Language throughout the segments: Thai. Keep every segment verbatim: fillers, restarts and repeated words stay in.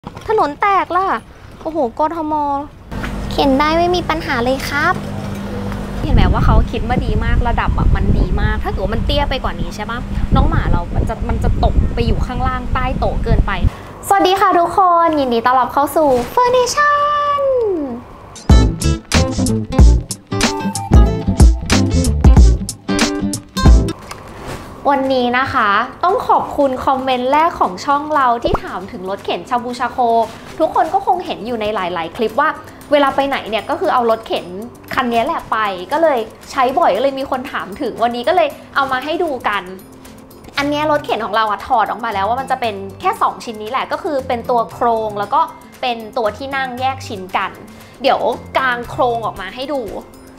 ถนนแตกล่ะโอ้โหกทมเข็นได้ไม่มีปัญหาเลยครับเห็นไหมว่าเขาคิดมาดีมากระดับแบบมันดีมากถ้าเกิดว่ามันเตี้ยไปกว่านี้ใช่ปะน้องหมาเรามันจะมันจะตกไปอยู่ข้างล่างใต้โต๊ะเกินไปสวัสดีค่ะทุกคนยินดีต้อนรับเข้าสู่ Furnation วันนี้นะคะต้องขอบคุณคอมเมนต์แรกของช่องเราที่ถามถึงรถเข็นชาบูชาโคทุกคนก็คงเห็นอยู่ในหลายๆคลิปว่าเวลาไปไหนเนี่ยก็คือเอารถเข็นคันนี้แหละไปก็เลยใช้บ่อยก็เลยมีคนถามถึงวันนี้ก็เลยเอามาให้ดูกันอันนี้รถเข็นของเราอะถอดออกมาแล้วว่ามันจะเป็นแค่สองชิ้นนี้แหละก็คือเป็นตัวโครงแล้วก็เป็นตัวที่นั่งแยกชิ้นกันเดี๋ยวกางโครงออกมาให้ดู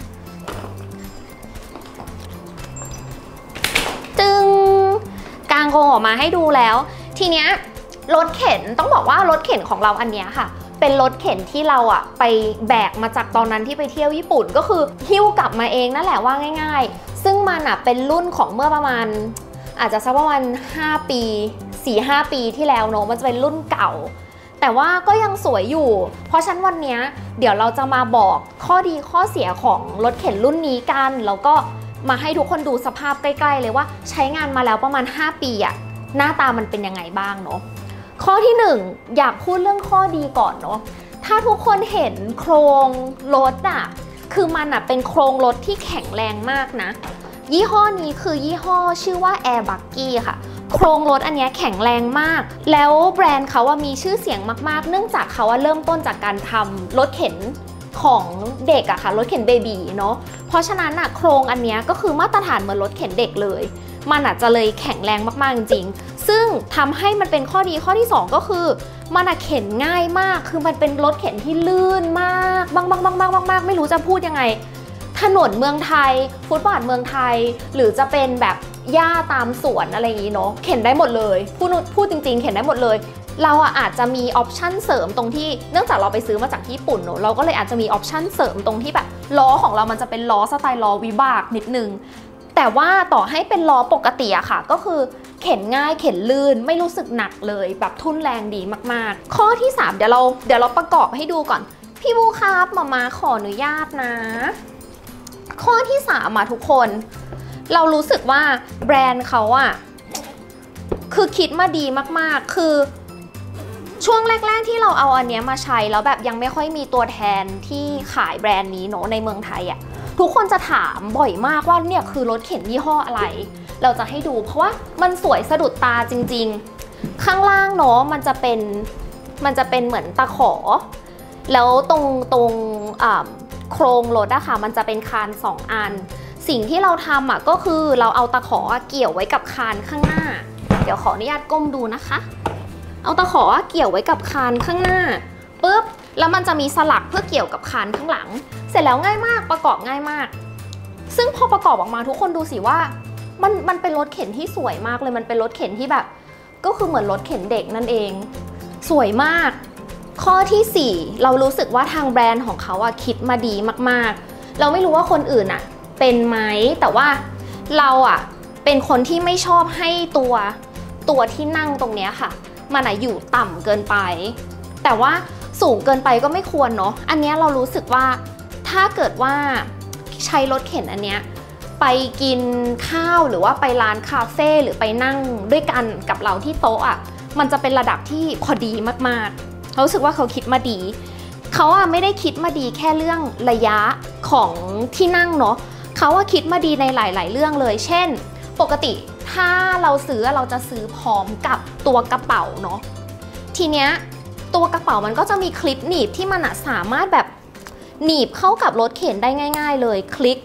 จึงกางโครงออกมาให้ดูแล้วทีเนี้ยรถเข็นต้องบอกว่ารถเข็นของเราอันเนี้ยค่ะเป็นรถเข็นที่เราอะไปแบกมาจากตอนนั้นที่ไปเที่ยวญี่ปุ่นก็คือหิ้วกลับมาเองนั่นแหละว่าง่ายๆซึ่งมันอะเป็นรุ่นของเมื่อประมาณอาจจะสักประมาณห้าปี สี่ห้า ปีที่แล้วเนอะมันจะเป็นรุ่นเก่าแต่ว่าก็ยังสวยอยู่เพราะฉะนั้นวันนี้เดี๋ยวเราจะมาบอกข้อดีข้อเสียของรถเข็นรุ่นนี้กันแล้วก็มาให้ทุกคนดูสภาพใกล้ๆเลยว่าใช้งานมาแล้วประมาณห้าปีอะหน้าตามันเป็นยังไงบ้างเนาะข้อที่หนึ่งอยากพูดเรื่องข้อดีก่อนเนาะถ้าทุกคนเห็นโครงรถอะคือมันอะเป็นโครงรถที่แข็งแรงมากนะยี่ห้อนี้คือยี่ห้อชื่อว่า Air Buggy ค่ะโครงรถอันนี้แข็งแรงมากแล้วแบรนด์เขาว่ามีชื่อเสียงมากๆเนื่องจากเขาว่าเริ่มต้นจากการทำรถเข็นของเด็กอะค่ะรถเข็นเบบีเนาะเพราะฉะนั้นอะโครงอันนี้ก็คือมาตรฐานเหมือนรถเข็นเด็กเลยมันอาจจะเลยแข็งแรงมากๆจริงๆซึ่งทำให้มันเป็นข้อดีข้อที่สองก็คือมันเข็นง่ายมากคือมันเป็นรถเข็นที่ลื่นมากมากมากมากมากมากมากไม่รู้จะพูดยังไงถนนเมืองไทยฟุตบาทเมืองไทยหรือจะเป็นแบบหญ้าตามสวนอะไรอย่างนี้เนาะเข็นได้หมดเลยพูดพูดจริงๆเข็นได้หมดเลยเราอาจจะมีออปชั่นเสริมตรงที่เนื่องจากเราไปซื้อมาจากญี่ปุ่นเนาะเราก็เลยอาจจะมีออปชั่นเสริมตรงที่แบบล้อของเรามันจะเป็นล้อสไตล์ล้อวิบากนิดนึงแต่ว่าต่อให้เป็นล้อปกติอะค่ะก็คือเข็นง่ายเข็นลื่นไม่รู้สึกหนักเลยแบบทุ่นแรงดีมากๆข้อที่สามเดี๋ยวเราเดี๋ยวเราประกอบให้ดูก่อนพี่บูครับมามาขออนุญาตนะข้อที่สามมาทุกคนเรารู้สึกว่าแบรนด์เขาอะคือคิดมาดีมากๆคือช่วงแรกๆที่เราเอาอันเนี้ยมาใช้แล้วแบบยังไม่ค่อยมีตัวแทนที่ขายแบรนด์นี้เนาะในเมืองไทยอะทุกคนจะถามบ่อยมากว่าเนี่ยคือรถเข็นยี่ห้ออะไรเราจะให้ดูเพราะว่ามันสวยสะดุดตาจริงๆข้างล่างเนาะมันจะเป็นมันจะเป็นเหมือนตะขอแล้วตรงตรงโครงรถอะค่ะมันจะเป็นคานสองอันสิ่งที่เราทำอะก็คือเราเอาตะขอเกี่ยวไว้กับคานข้างหน้าเดี๋ยวขออนุญาตก้มดูนะคะเอาตะขอเกี่ยวไว้กับคานข้างหน้าปุ๊บแล้วมันจะมีสลักเพื่อเกี่ยวกับคานข้างหลังเสร็จแล้วง่ายมากประกอบง่ายมากซึ่งพอประกอบออกมาทุกคนดูสิว่ามันมันเป็นรถเข็นที่สวยมากเลยมันเป็นรถเข็นที่แบบก็คือเหมือนรถเข็นเด็กนั่นเองสวยมากข้อที่สี่เรารู้สึกว่าทางแบรนด์ของเขาอะคิดมาดีมากๆเราไม่รู้ว่าคนอื่นอะเป็นไหมแต่ว่าเราอะเป็นคนที่ไม่ชอบให้ตัวตัวที่นั่งตรงเนี้ยค่ะมันอะอยู่ต่ำเกินไปแต่ว่าสูงเกินไปก็ไม่ควรเนาะอันนี้เรารู้สึกว่าถ้าเกิดว่าใช้รถเข็นอันเนี้ยไปกินข้าวหรือว่าไปร้านคาเฟ่หรือไปนั่งด้วยกันกับเราที่โต๊ะอ่ะมันจะเป็นระดับที่พอดีมากๆเรารู้สึกว่าเขาคิดมาดีเขาอ่ะไม่ได้คิดมาดีแค่เรื่องระยะของที่นั่งเนาะเขาอ่ะคิดมาดีในหลายๆเรื่องเลยเช่นปกติถ้าเราซื้อเราจะซื้อพร้อมกับตัวกระเป๋าเนาะทีเนี้ยตัวกระเป๋ามันก็จะมีคลิปหนีบที่มันสามารถแบบหนีบเข้ากับรถเข็นได้ง่ายๆเลยคลิก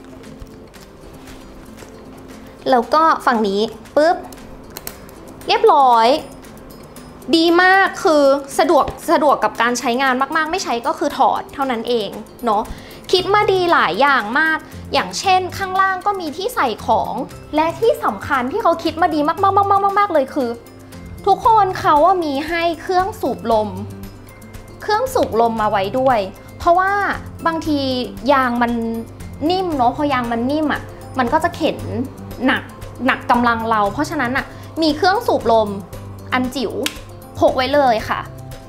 แล้วก็ฝั่งนี้ปุ๊บเรียบร้อยดีมากคือสะดวกสะดวกกับการใช้งานมากๆไม่ใช้ก็คือถอดเท่านั้นเองเนาะคิดมาดีหลายอย่างมากอย่างเช่นข้างล่างก็มีที่ใส่ของและที่สำคัญที่เขาคิดมาดีมากๆๆๆๆเลยคือทุกคนเขาว่ามีให้เครื่องสูบลมเครื่องสูบลมมาไว้ด้วยเพราะว่าบางทียางมันนิ่มเนาะพอยางมันนิ่มอ่ะมันก็จะเข็นหนักหนักกำลังเราเพราะฉะนั้นอ่ะมีเครื่องสูบลมอันจิ๋วพกไว้เลยค่ะ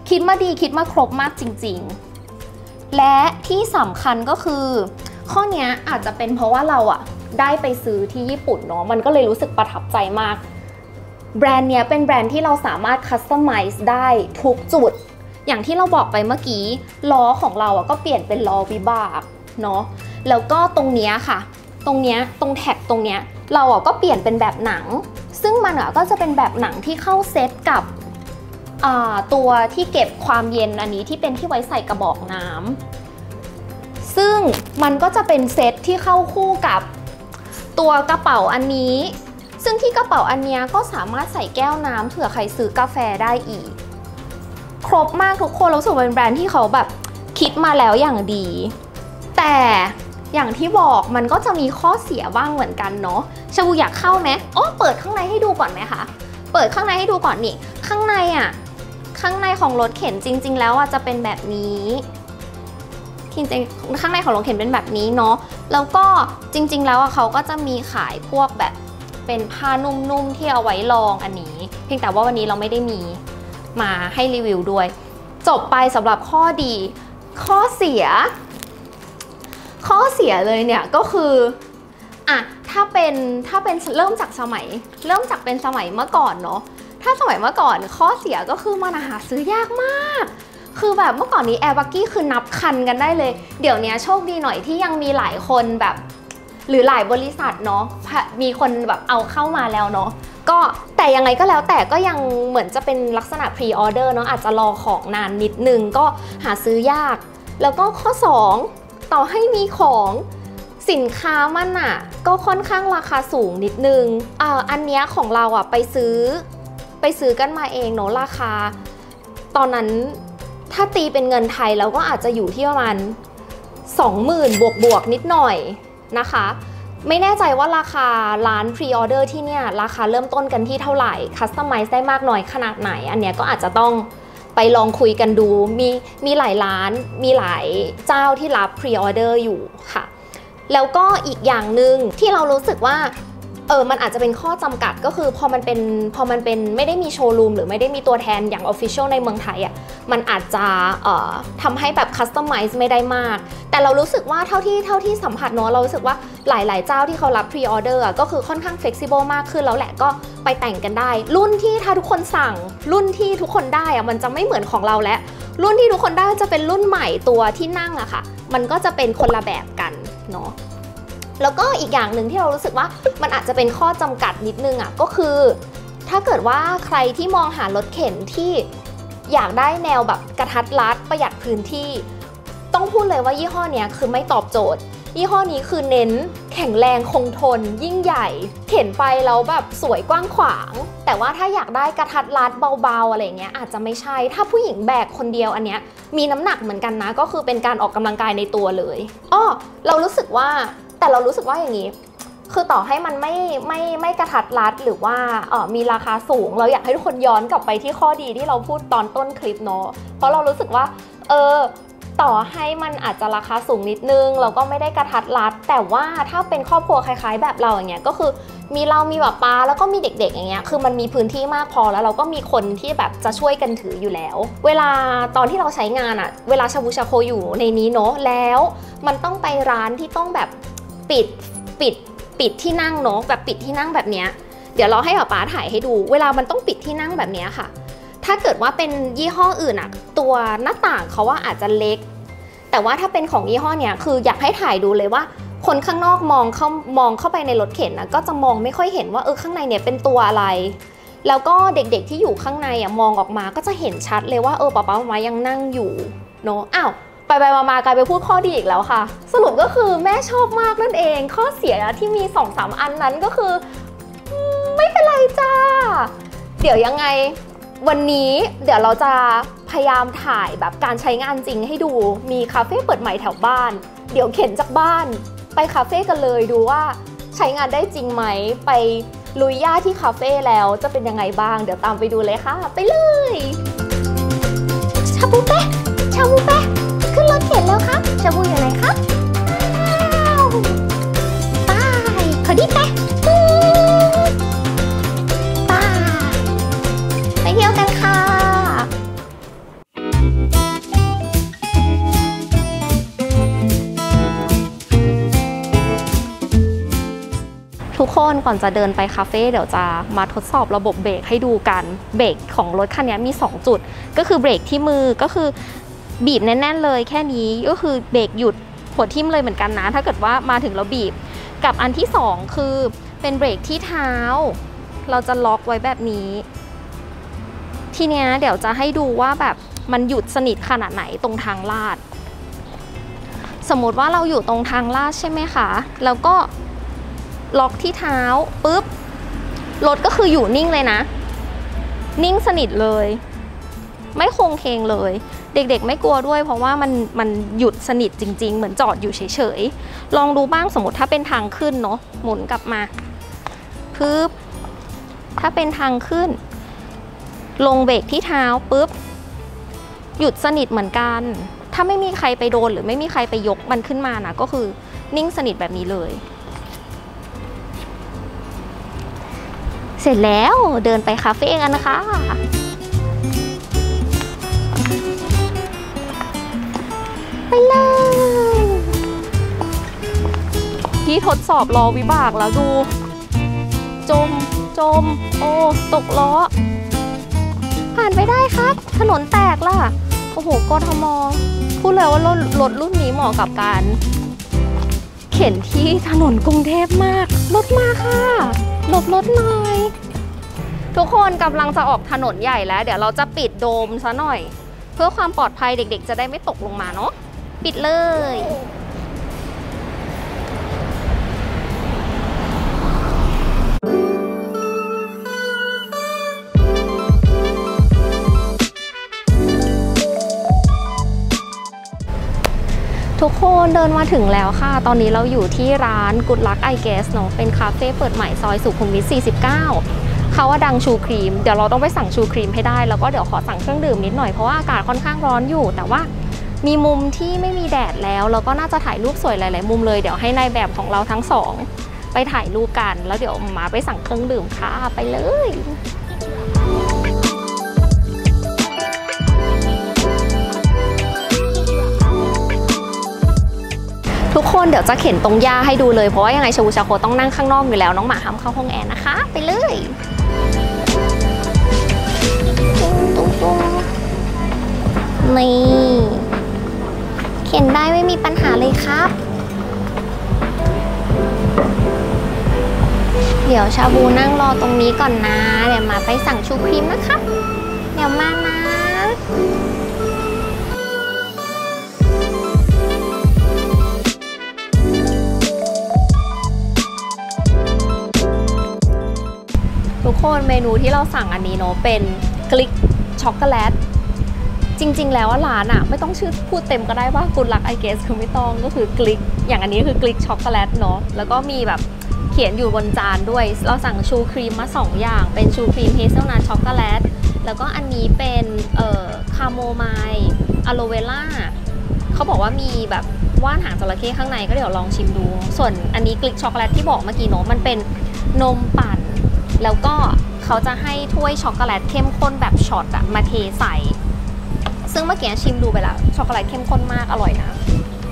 คิดมาดีคิดมาครบมากจริงๆและที่สำคัญก็คือข้อนี้อาจจะเป็นเพราะว่าเราอะได้ไปซื้อที่ญี่ปุ่นเนาะมันก็เลยรู้สึกประทับใจมากแบรนด์เนี้ยเป็นแบรนด์ที่เราสามารถคัสตอมไมซ์ได้ทุกจุดอย่างที่เราบอกไปเมื่อกี้ล้อของเราอะก็เปลี่ยนเป็นล้อวิบากเนาะแล้วก็ตรงเนี้ยค่ะตรงเนี้ยตรงแท็กตรงเนี้ยเราอะก็เปลี่ยนเป็นแบบหนังซึ่งมันอะก็จะเป็นแบบหนังที่เข้าเซตกับตัวที่เก็บความเย็นอันนี้ที่เป็นที่ไว้ใส่กระบอกน้ำซึ่งมันก็จะเป็นเซตที่เข้าคู่กับตัวกระเป๋าอันนี้ซึ่งที่กระเป๋าอันนี้ก็สามารถใส่แก้วน้ำเผื่อใครซื้อกาแฟได้อีกครบมากทุกคนรู้สึกเป็นแบรนด์ที่เขาแบบคิดมาแล้วอย่างดีแต่อย่างที่บอกมันก็จะมีข้อเสียบ้างเหมือนกันเนาะชาบูอยากเข้าไหมอ๋อเปิดข้างในให้ดูก่อนไหมคะเปิดข้างในให้ดูก่อนนี่ข้างในอ่ะข้างในของรถเข็นจริงๆแล้วอ่ะจะเป็นแบบนี้จริงๆข้างในของรถเข็นเป็นแบบนี้เนาะแล้วก็จริงๆแล้วอ่ะเขาก็จะมีขายพวกแบบเป็นผ้านุ่มๆที่เอาไว้รองอันนี้เพียงแต่ว่าวันนี้เราไม่ได้มีมาให้รีวิวด้วยจบไปสำหรับข้อดีข้อเสียข้อเสียเลยเนี่ยก็คืออ่ะถ้าเป็นถ้าเป็นเริ่มจากสมัยเริ่มจากเป็นสมัยเมื่อก่อนเนาะถ้าสมัยเมื่อก่อนข้อเสียก็คือมันหาซื้อยากมากคือแบบเมื่อก่อนนี้แอร์บักกี้คือนับคันกันได้เลยเดี๋ยวนี้โชคดีหน่อยที่ยังมีหลายคนแบบหรือหลายบริษัทเนาะมีคนแบบเอาเข้ามาแล้วเนาะก็แต่ยังไงก็แล้วแต่ก็ยังเหมือนจะเป็นลักษณะพรีออเดอร์เนาะอาจจะรอของนานนิดนึงก็หาซื้อยากแล้วก็ข้อสองต่อให้มีของสินค้ามันอ่ะก็ค่อนข้างราคาสูงนิดนึงอ่าอันเนี้ยของเราอ่ะไปซื้อไปซื้อกันมาเองเนาะราคาตอนนั้นถ้าตีเป็นเงินไทยแล้วก็อาจจะอยู่ที่ประมาณ สองหมื่น บวกบวกนิดหน่อยนะคะไม่แน่ใจว่าราคาร้านพรีออเดอร์ที่เนี่ยราคาเริ่มต้นกันที่เท่าไหร่คัสตอมไมซ์ได้มากน้อยขนาดไหนอันเนี้ยก็อาจจะต้องไปลองคุยกันดูมีมีหลายร้านมีหลายเจ้าที่รับพรีออเดอร์อยู่ค่ะแล้วก็อีกอย่างหนึ่งที่เรารู้สึกว่าเออมันอาจจะเป็นข้อจำกัดก็คือพอมันเป็นพอมันเป็นไม่ได้มีโชว์รูมหรือไม่ได้มีตัวแทนอย่าง Official ในเมืองไทยอ่ะมันอาจจะเอ่อทำให้แบบคัสตอมไมซ์ไม่ได้มากแต่เรารู้สึกว่าเท่าที่เท่าที่สัมผัสเนาะเรารู้สึกว่าหลายๆเจ้าที่เขารับพรีออเดอร์ก็คือค่อนข้างเฟล็กซิเบิลมากขึ้นแล้วแหละก็ไปแต่งกันได้รุ่นที่ถ้าทุกคนสั่งรุ่นที่ทุกคนได้อะมันจะไม่เหมือนของเราแล้วรุ่นที่ทุกคนได้จะเป็นรุ่นใหม่ตัวที่นั่งอะค่ะมันก็จะเป็นคนละแบบกันเนาะแล้วก็อีกอย่างหนึ่งที่เรารู้สึกว่ามันอาจจะเป็นข้อจำกัดนิดนึงอ่ะก็คือถ้าเกิดว่าใครที่มองหารถเข็นที่อยากได้แนวแบบกระทัดรัดประหยัดพื้นที่ต้องพูดเลยว่ายี่ห้อนี้คือไม่ตอบโจทย์ยี่ห้อนี้คือเน้นแข็งแรงคงทนยิ่งใหญ่เข็นไปแล้วแบบสวยกว้างขวางแต่ว่าถ้าอยากได้กระทัดรัดเบาๆอะไรเงี้ยอาจจะไม่ใช่ถ้าผู้หญิงแบกคนเดียวอันเนี้ยมีน้ำหนักเหมือนกันนะก็คือเป็นการออกกำลังกายในตัวเลยอ้อเรารู้สึกว่าแต่เรารู้สึกว่าอย่างนี้คือต่อให้มันไม่ไม่ไม่กระทัดรัดหรือว่าเออมีราคาสูงเราอยากให้ทุกคนย้อนกลับไปที่ข้อดีที่เราพูดตอนต้นคลิปเนาะเพราะเรารู้สึกว่าเออต่อให้มันอาจจะราคาสูงนิดนึงเราก็ไม่ได้กระทัดรัดแต่ว่าถ้าเป็นครอบครัวคล้ายๆแบบเราอย่างเงี้ยก็คือมีเรามีแบบป้าแล้วก็มีเด็กๆอย่างเงี้ยคือมันมีพื้นที่มากพอแล้วเราก็มีคนที่แบบจะช่วยกันถืออยู่แล้วเวลาตอนที่เราใช้งานอะเวลาชาบูชาโคอยู่ในนี้เนาะแล้วมันต้องไปร้านที่ต้องแบบปิดปิดปิดที่นั่งเนาะแบบปิดที่นั่งแบบเนี้ยเดี๋ยวเราให้ป๊าถ่ายให้ดูเวลามันต้องปิดที่นั่งแบบเนี้ยค่ะถ้าเกิดว่าเป็นยี่ห้ออื่นอะตัวหน้าต่างเขาว่าอาจจะเล็กแต่ว่าถ้าเป็นของยี่ห้อเนี้ยคืออยากให้ถ่ายดูเลยว่าคนข้างนอกมองเข้ามองเข้าไปในรถเข็นนะก็จะมองไม่ค่อยเห็นว่าเออข้างในเนี่ยเป็นตัวอะไรแล้วก็เด็กๆที่อยู่ข้างในอะมองออกมาก็จะเห็นชัดเลยว่าเออป๊าป๊ามายังนั่งอยู่เนาะอ้าวไปไปมากลายไปพูดข้อดีอีกแล้วค่ะสรุปก็คือแม่ชอบมากนั่นเองข้อเสียที่มี สองสาม อันนั้นก็คือไม่เป็นไรจ้าเดี๋ยวยังไงวันนี้เดี๋ยวเราจะพยายามถ่ายแบบการใช้งานจริงให้ดูมีคาเฟ่เปิดใหม่แถวบ้านเดี๋ยวเข็นจากบ้านไปคาเฟ่กันเลยดูว่าใช้งานได้จริงไหมไปลุยย่าที่คาเฟ่แล้วจะเป็นยังไงบ้างเดี๋ยวตามไปดูเลยค่ะไปเลยชาบูเป้ชาบูเป้ขึ้นรถเข็นแล้วครับชาบูอยู่ไหนครับไปขอดีไปไปไปเที่ยวกันค่ะคนก่อนจะเดินไปคาเฟ่เดี๋ยวจะมาทดสอบระบบเบรกให้ดูกันเบรกของรถคันนี้มีสองจุดก็คือเบรกที่มือก็คือบีบแน่นๆเลยแค่นี้ก็คือเบรกหยุดหัวทิ่มเลยเหมือนกันนะถ้าเกิดว่ามาถึงแล้วบีบกับอันที่สองคือเป็นเบรกที่เท้าเราจะล็อกไว้แบบนี้ทีเนี้ยเดี๋ยวจะให้ดูว่าแบบมันหยุดสนิทขนาดไหนตรงทางลาดสมมติว่าเราอยู่ตรงทางลาดใช่ไหมคะแล้วก็ล็อกที่เท้าปุ๊บรถก็คืออยู่นิ่งเลยนะนิ่งสนิทเลยไม่โคงเคงเลยเด็กๆไม่กลัวด้วยเพราะว่ามันมันหยุดสนิทจริงๆเหมือนจอดอยู่เฉยๆลองดูบ้างสมมติถ้าเป็นทางขึ้นเนาะหมุนกลับมาปึ๊บถ้าเป็นทางขึ้นลงเบรกที่เท้าปุ๊บหยุดสนิทเหมือนกันถ้าไม่มีใครไปโดนหรือไม่มีใครไปยกมันขึ้นมานะก็คือนิ่งสนิทแบบนี้เลยเสร็จแล้วเดินไปคาเฟ่กันนะคะไปเลยที่ทดสอบล้อวิบากแล้วดูจมจมโอ้ตกล้อผ่านไปได้ครับถนนแตกล่ะโอ้โหกทม.พูดเลยว่ารถรถรุ่นนี้เหมาะกับการเข็นที่ถนนกรุงเทพมากรถมาค่ะหลบรถหน่อยทุกคนกำลังจะออกถนนใหญ่แล้วเดี๋ยวเราจะปิดโดมซะหน่อยเพื่อความปลอดภัยเด็กๆจะได้ไม่ตกลงมาเนาะปิดเลยทุกคนเดินมาถึงแล้วค่ะตอนนี้เราอยู่ที่ร้าน Good Luck I Guess เนาะเป็นคาเฟ่เปิดใหม่ซอยสุขุมวิทสี่สิบเก้าเขาว่าดังชูครีมเดี๋ยวเราต้องไปสั่งชูครีมให้ได้แล้วก็เดี๋ยวขอสั่งเครื่องดื่มนิดหน่อยเพราะว่าอากาศค่อนข้างร้อนอยู่แต่ว่ามีมุมที่ไม่มีแดดแล้วแล้วก็น่าจะถ่ายรูปสวยหลายๆมุมเลยเดี๋ยวให้นายแบบของเราทั้งสองไปถ่ายรูปกันแล้วเดี๋ยวมาไปสั่งเครื่องดื่มค่ะไปเลยทุกคนเดี๋ยวจะเข็นตรงหญ้าให้ดูเลยเพราะว่ายังไงชาบูชาโคต้องนั่งข้างนอกอยู่แล้วน้องหมาห้ามเข้าห้องแอร์นะคะไปเลยนี่เข็นได้ไม่มีปัญหาเลยครับเดี๋ยวชาบูนั่งรอตรงนี้ก่อนนะเดี๋ยวมาไปสั่งชูครีมนะคะเดี๋ยวมานะทุกคนเมนูที่เราสั่งอันนี้เนาะเป็นกลิกช็อกโกแลตจริงๆแล้วร้านอะไม่ต้องชื่อพูดเต็มก็ได้ว่า Good Luck I Guess คือไม่ต้องก็คือกลิกอย่างอันนี้คือกลิกช็อกโกแลตเนาะแล้วก็มีแบบเขียนอยู่บนจานด้วยเราสั่งชูครีมมาสองอย่างเป็นชูครีมเฮเซลนัทช็อกโกแลตแล้วก็อันนี้เป็นเอ่อคาโมไมล์อะโลเวล่าเขาบอกว่ามีแบบว่านหางจระเข้ข้างในก็เดี๋ยวลองชิมดูส่วนอันนี้กลิกช็อกโกแลตที่บอกเมื่อกี้เนาะมันเป็นนมปั่นแล้วก็เขาจะให้ถ้วยช็อกโกแลตเข้มข้นแบบช็อตอะมาเทใส่ซึ่งเมื่อกี้ชิมดูไปแล้วช็อกโกแลตเข้มข้นมากอร่อยนะ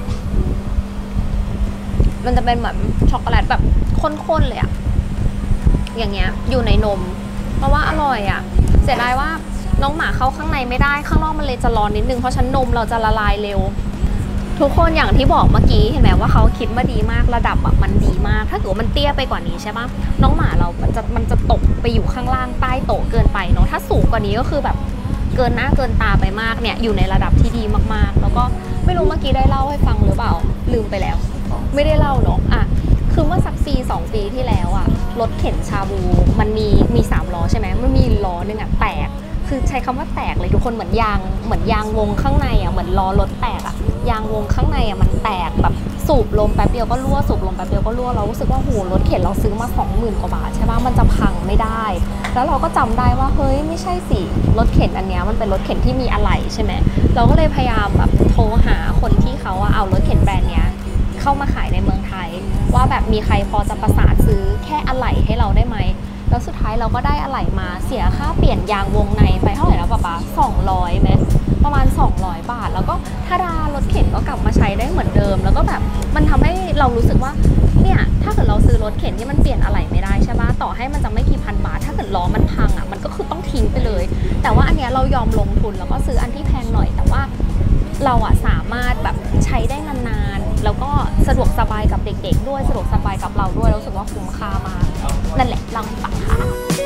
มันจะเป็นเหมือนช็อกโกแลตแบบข้นๆเลยอะอย่างเงี้ยอยู่ในนมเพราะว่าอร่อยอะเสียดายว่าน้องหมาเข้าข้างในไม่ได้ข้างนอกมันเลยจะร้อนนิดนึงเพราะชั้นนมเราจะละลายเร็วทุกคนอย่างที่บอกเมื่อกี้เห็นไหมว่าเขาคิดมาดีมากระดับแบบมันดีมากถ้าเกิดมันเตี้ยไปกว่านี้ใช่ปะน้องหมาเรามันจะมันจะตกไปอยู่ข้างล่างใต้โต๊ะเกินไปเนาะถ้าสูงกว่านี้ก็คือแบบเกินหน้าเกินตาไปมากเนี่ยอยู่ในระดับที่ดีมากๆแล้วก็ไม่รู้เมื่อกี้ได้เล่าให้ฟังหรือเปล่าลืมไปแล้วไม่ได้เล่าเนาะอ่ะคือเมื่อสักปีสองปีที่แล้วอะรถเข็นชาบูมันมีมีสามล้อใช่ไหมมันมีล้อนึงอะแตกคือใช้คำว่าแตกเลยทุกคนเหมือนยางเหมือนยางวงข้างในอะเหมือนล้อรถแตกอะยางวงข้างในอะมันแตกแบบสูบลมแป๊บเดียวก็รั่วสูบลมแป๊บเดียวก็รั่วเรารู้สึกว่าโหรถเข็นเราซื้อมาสองหมื่นกว่าบาทใช่ปะมันจะพังไม่ได้แล้วเราก็จำได้ว่าเฮ้ยไม่ใช่สิรถเข็นอันเนี้ยมันเป็นรถเข็นที่มีอะไหล่ใช่ไหมเราก็เลยพยายามแบบโทรหาคนที่เขาเอารถเข็นแบรนด์เนี้ยเข้ามาขายในเมืองไทยว่าแบบมีใครพอจะประสานซื้อแค่อะไหล่ให้เราได้ไหมแล้วสุดท้ายเราก็ได้อะไหล่มาเสียค่าเปลี่ยนยางวงในไปเท่าไหร่แล้วป๊าป๊าสองร้อยไหมประมาณสองร้อยบาทแล้วก็ถ้าดารถเข็นก็กลับมาใช้ได้เหมือนเดิมแล้วก็แบบมันทำให้เรารู้สึกว่าเนี่ยถ้าเกิดเราซื้อรถเข็นที่มันเปลี่ยนอะไรไม่ได้ใช่ปะต่อให้มันจะไม่กี่พันบาทถ้าเกิดล้อมันพังอ่ะมันก็คือต้องทิ้งไปเลยแต่ว่าอันเนี้ยเรายอมลงทุนแล้วก็ซื้ออันที่แพงหน่อยแต่ว่าเราอ่ะสามารถแบบใช้ได้นานๆแล้วก็สะดวกสบายกับเด็กๆด้วยสะดวกสบายกับเราด้วยรู้สึกว่าคุ้มค่ามากนั่นแหละลองฟังค่ะ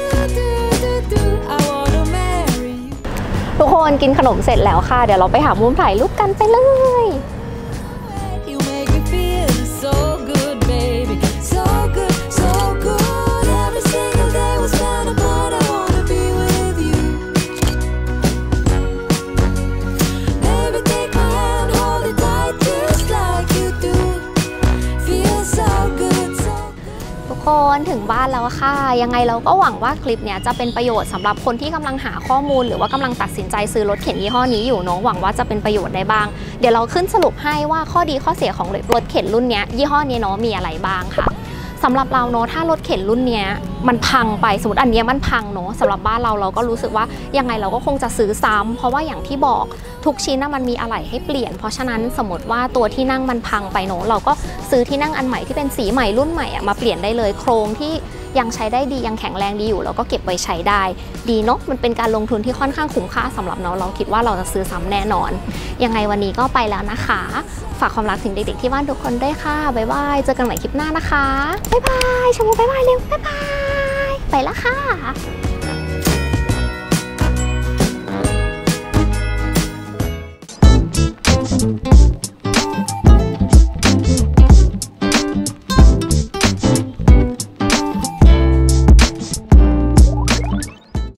ทุกคนกินขนมเสร็จแล้วค่ะเดี๋ยวเราไปหามุมถ่ายรูปกันไปเลยคนถึงบ้านแล้วค่ะยังไงเราก็หวังว่าคลิปเนี้ยจะเป็นประโยชน์สำหรับคนที่กำลังหาข้อมูลหรือว่ากำลังตัดสินใจซื้อรถเข็นยี่ห้อนี้อยู่เนาะหวังว่าจะเป็นประโยชน์ได้บ้างเดี๋ยวเราขึ้นสรุปให้ว่าข้อดีข้อเสียของรถเข็นรุ่นนี้ยี่ห้อนี้เนาะมีอะไรบ้างค่ะสำหรับเราเนาะถ้ารถเข็นรุ่นนี้มันพังไปสมมติอันนี้มันพังเนาะสำหรับบ้านเราเราก็รู้สึกว่ายังไงเราก็คงจะซื้อซ้ำเพราะว่าอย่างที่บอกทุกชิ้นน่ะมันมีอะไหล่ให้เปลี่ยนเพราะฉะนั้นสมมติว่าตัวที่นั่งมันพังไปเนาะเราก็ซื้อที่นั่งอันใหม่ที่เป็นสีใหม่รุ่นใหม่อะมาเปลี่ยนได้เลยโครงที่ยังใช้ได้ดียังแข็งแรงดีอยู่แล้วก็เก็บไว้ใช้ได้ดีเนาะมันเป็นการลงทุนที่ค่อนข้างคุ้มค่าสำหรับเราเราคิดว่าเราจะซื้อซ้ำแน่นอนยังไงวันนี้ก็ไปแล้วนะคะฝากความรักถึงเด็กๆที่บ้านทุกคนด้วยค่ะบ๊ายบายเจอกันใหม่คลิปหน้านะคะบ๊ายบายชมพู่บ๊ายบายเร็วบ๊ายบายไปแล้วค่ะ